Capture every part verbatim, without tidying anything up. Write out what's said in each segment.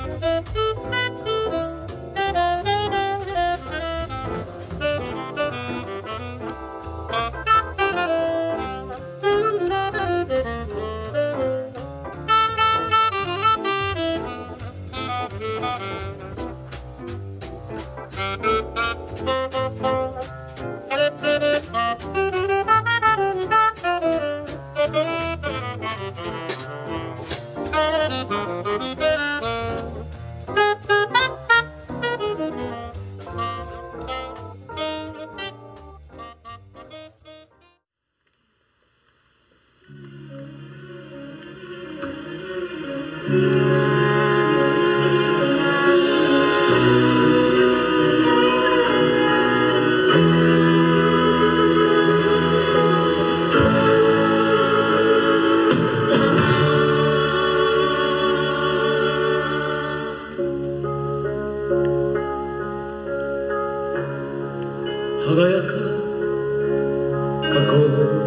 輝か過去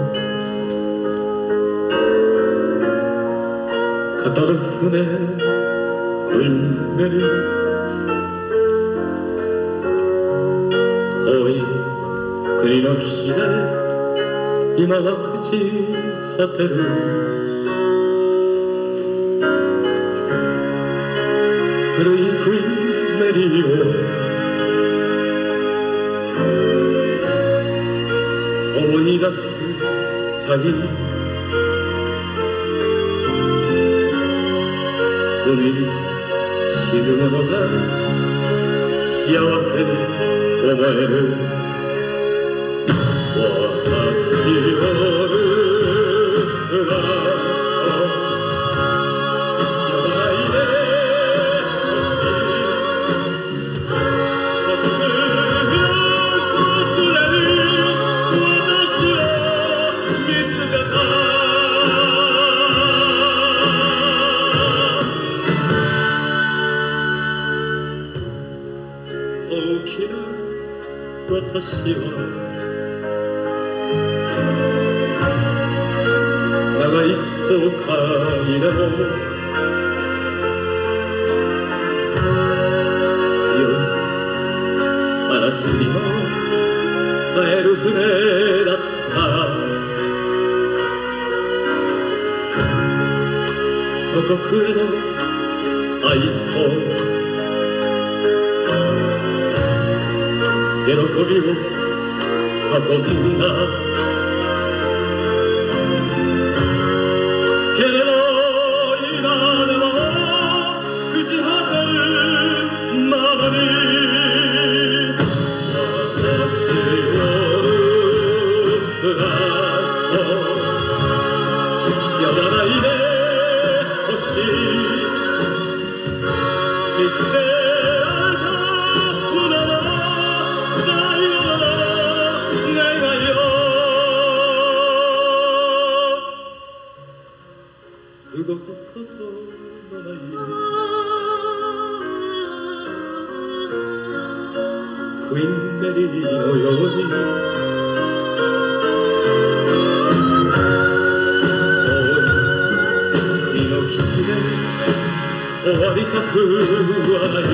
語る船クインベル遠い国の岸で今は朽ち果てる古いクインメリーを思い出すたびに海に沈むのが幸せに思える私をるラスト呼ばないでほしい孤独の空に私を見捨てた大きな私は長い航海でも強い嵐にも耐える船だった祖国への愛と喜びを運んだけれど今でも朽ち果てるままに私をラスト呼ばないでほしい見捨て動くことのないクイーンメリーのように遠い国の岸で終わりたくはない